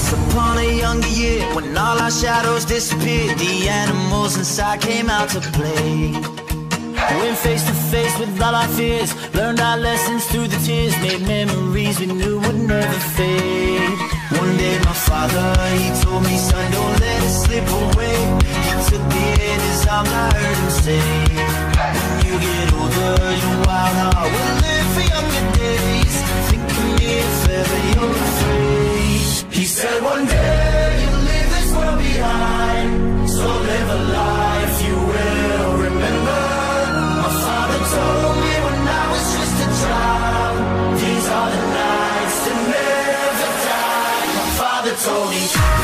Once upon a younger year, when all our shadows disappeared, the animals inside came out to play. Went face to face with all our fears, learned our lessons through the tears, made memories we knew would never fade. One day my father, he told me, son, don't let it slip away. He took me in his arms, I heard him say, when you get older, your wild heart will live for younger days. Think of me if ever you're afraid. He said one day you'll leave this world behind, so live a life you will remember. My father told me when I was just a child, these are the nights that never die. My father told me.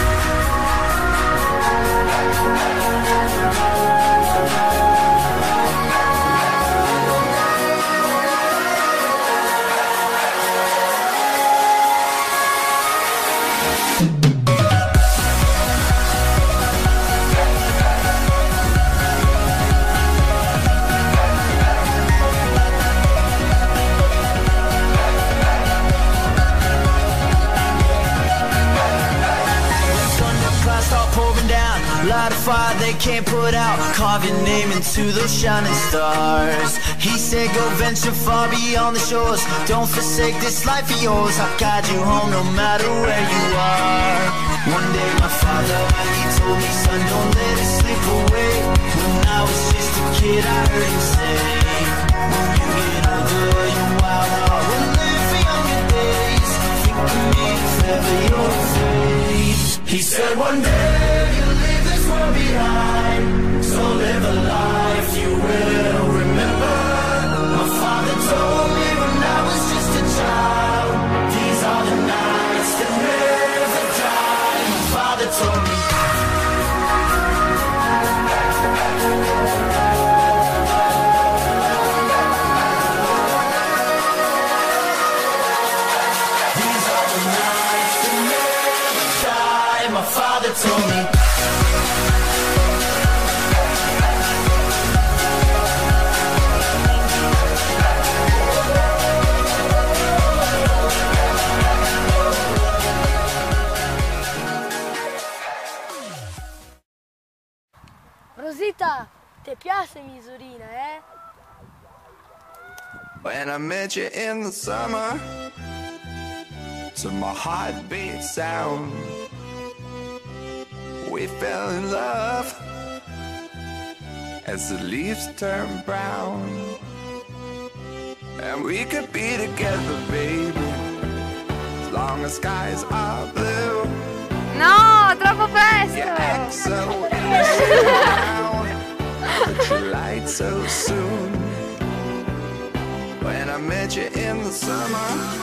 Light a fire they can't put out, carve your name into those shining stars. He said go venture far beyond the shores, don't forsake this life of yours. I'll guide you home no matter where you are. One day my father, he told me, son, don't let it slip away. When I was just a kid I heard him say, when you get older your wild heart will live for younger days. Think of me if ever you're afraid. He said one day you'll leave this world behind, so live a life you will remember. My father told me when I was just a child, these are the nights that never die. My father told me. These are the nights that never die. My father told me. Rosita, ti piace Misurina, eh? When I met you in the summer, to my heartbeat sound, we fell in love as the leaves turn brown. And we could be together, baby, as long as skies are blue. No, troppo presto! You act so innocent now, but you lied so soon. When I met you in the summer,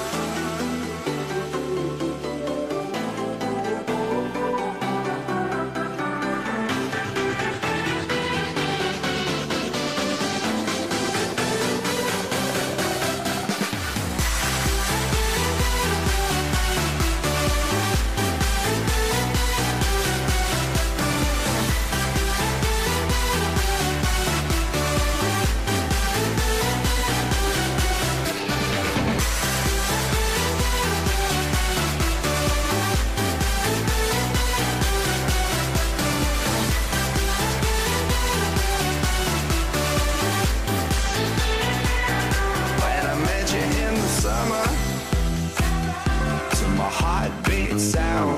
heartbeat sound,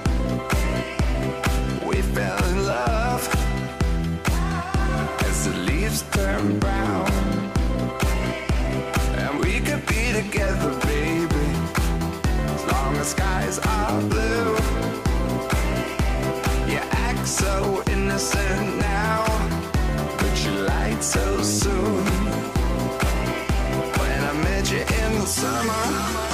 we fell in love as the leaves turn brown. And we could be together, baby, as long as skies are blue. You act so innocent now, but you lied so soon. When I met you in the summer,